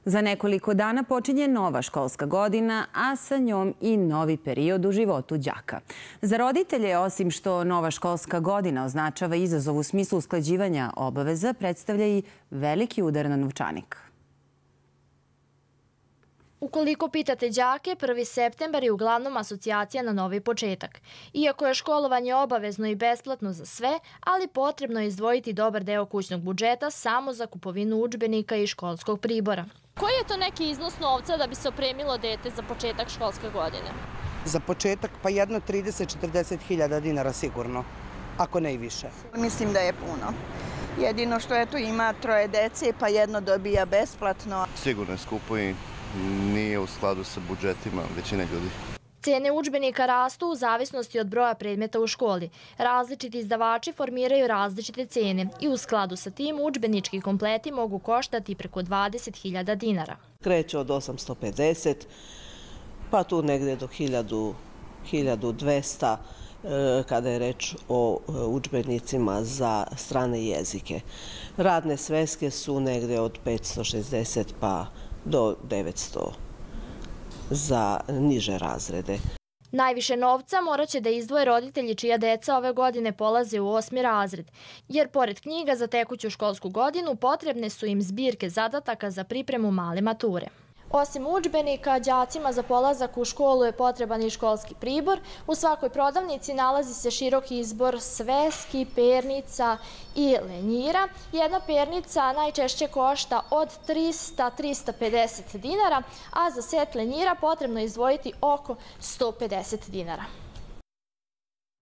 Za nekoliko dana počinje nova školska godina, a sa njom i novi period u životu đaka. Za roditelje, osim što nova školska godina označava izazov u smislu usklađivanja obaveza, predstavlja i veliki udar na novčanik. Ukoliko pitate đake, 1. septembar je uglavnom asocijacija na novi početak. Iako je školovanje obavezno i besplatno za sve, ali potrebno je izdvojiti dobar deo kućnog budžeta samo za kupovinu udžbenika i školskog pribora. Koji je to neki iznos novca da bi se opremilo dete za početak školske godine? Za početak pa jedno 30-40 hiljada dinara sigurno, ako ne i više. Mislim da je puno. Jedino što eto ima 3 dece pa jedno dobija besplatno. Sigurno je skupo i nije u skladu sa budžetima većine ljudi. Cene udžbenika rastu u zavisnosti od broja predmeta u školi. Različiti izdavači formiraju različite cene i u skladu sa tim udžbenički kompleti mogu koštati preko 20.000 dinara. Kreće od 850, pa tu negde do 1200 kada je reč o udžbenicima za strane jezike. Radne sveske su negde od 560 pa do 900 za niže razrede. Najviše novca morat će da izdvoje roditelji čija deca ove godine polaze u 8. razred, jer pored knjiga za tekuću školsku godinu potrebne su im zbirke zadataka za pripremu male mature. Osim udžbenika, đacima za polazak u školu je potreban i školski pribor. U svakoj prodavnici nalazi se širok izbor sveski, pernica i lenjira. Jedna pernica najčešće košta od 300-350 dinara, a za set lenjira potrebno je izdvojiti oko 150 dinara.